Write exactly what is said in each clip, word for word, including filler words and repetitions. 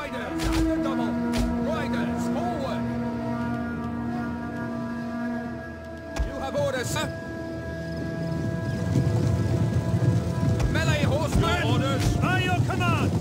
Riders, under double. Riders, forward. You have orders, sir. Melee horsemen. Your orders. By your command.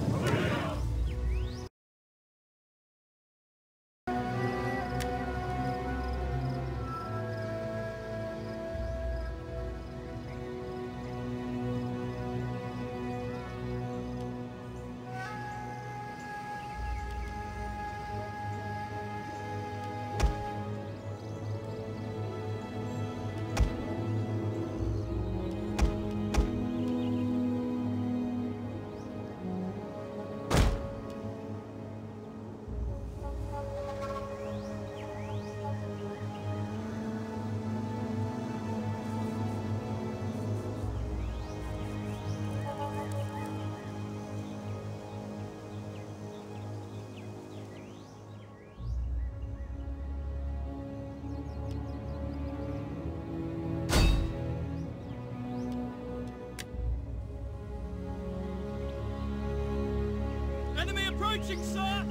Enemy approaching, sir!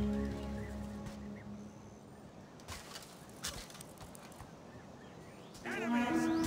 Enemies!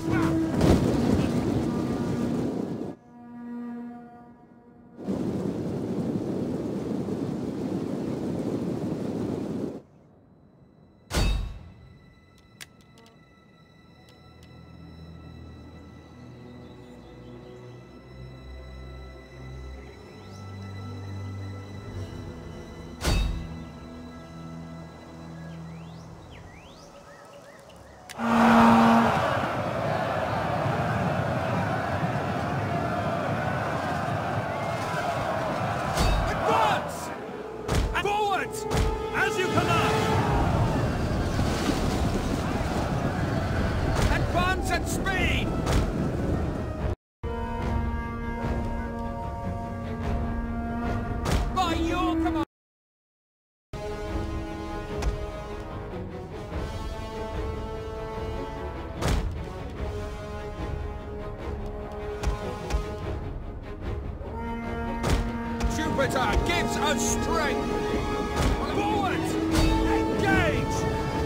As you command! Advance at speed! By your command! Jupiter gives us strength! Forward! Engage!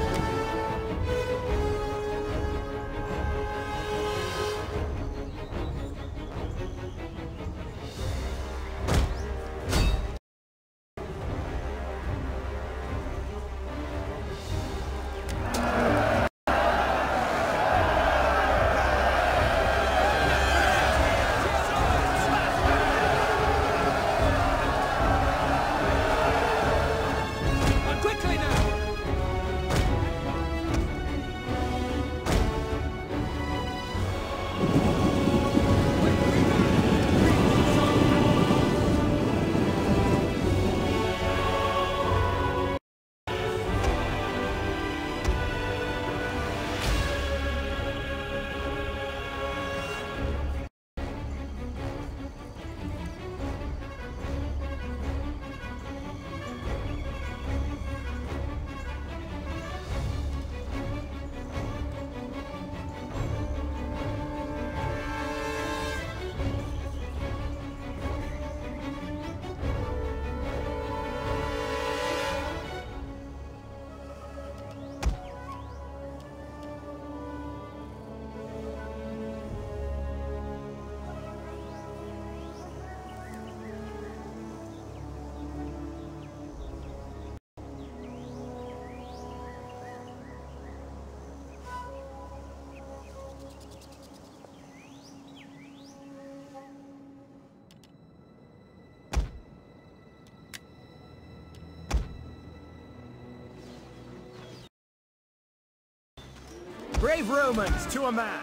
Brave Romans to a man!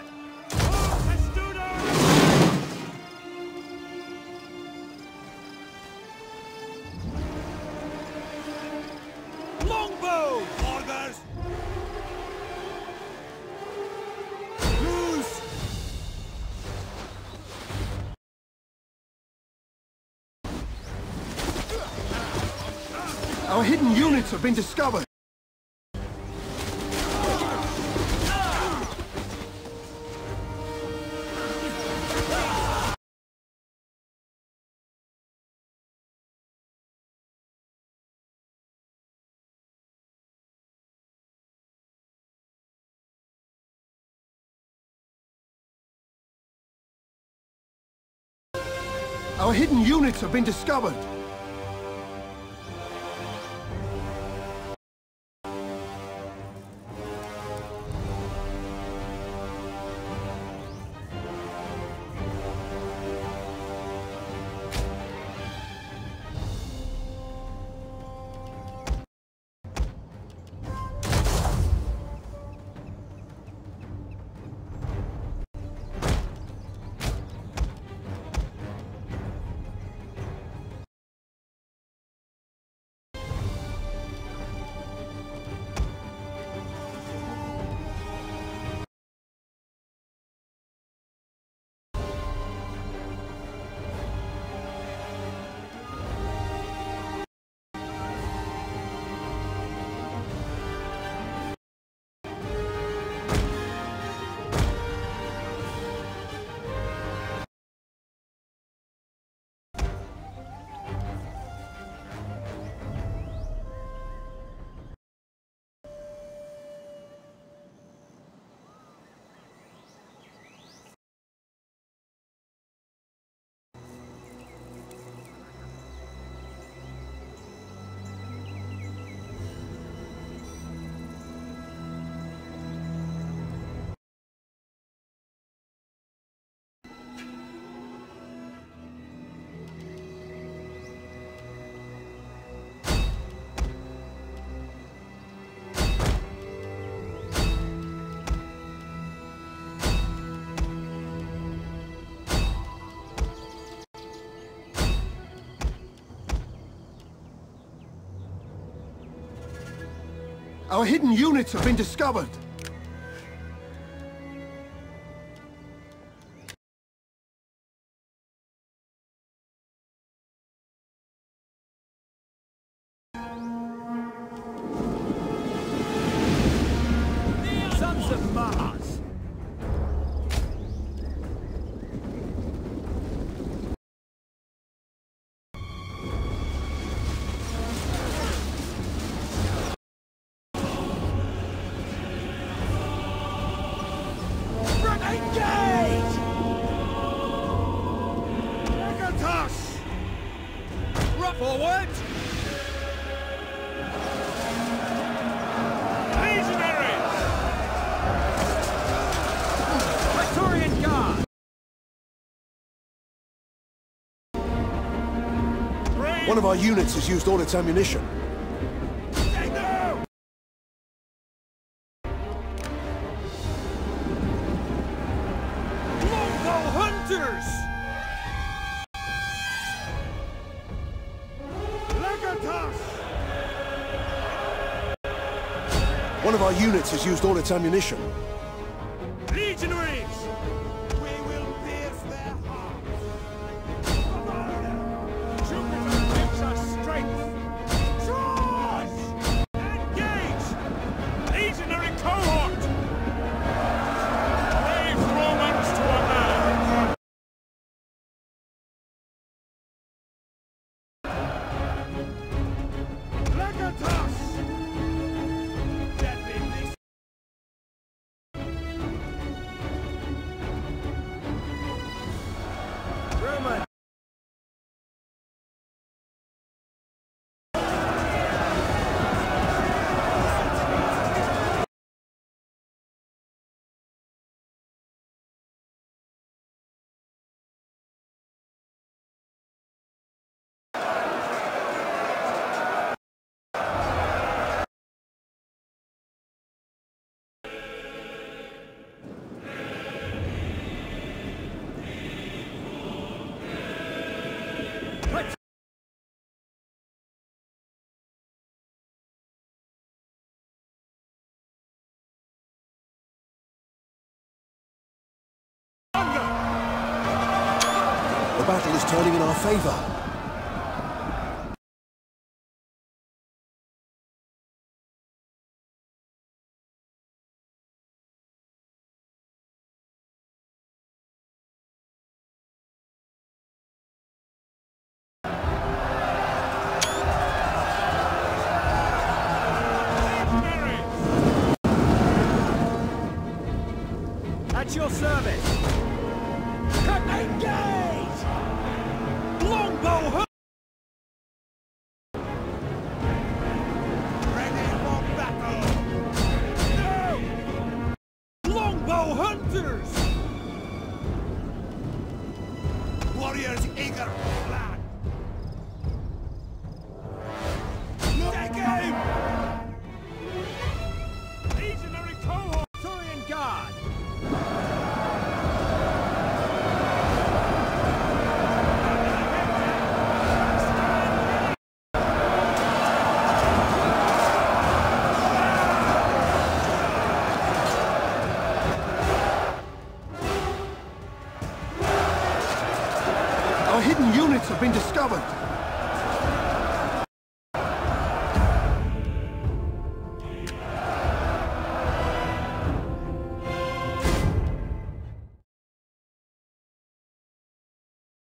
Longbow! Orders! Loose! Our hidden units have been discovered! Our hidden units have been discovered! Our hidden units have been discovered! Sons of Mars! Engage! Legatus! Run forward! Legionaries! Praetorian Guard! One of our units has used all its ammunition. Hunters! Legatus! One of our units has used all its ammunition. Legionaries! We will pierce their hearts! Jupiter gives us strength! Charge! Engage! Legionary cohort! Brave Romans to a man! Legatus! Deadly beast! Roman! The battle is turning in our favor. At your service! Cut engage! warriors eager for blood. Take aim! Legionary cohort! Praetorian Guard! Our hidden units have been discovered.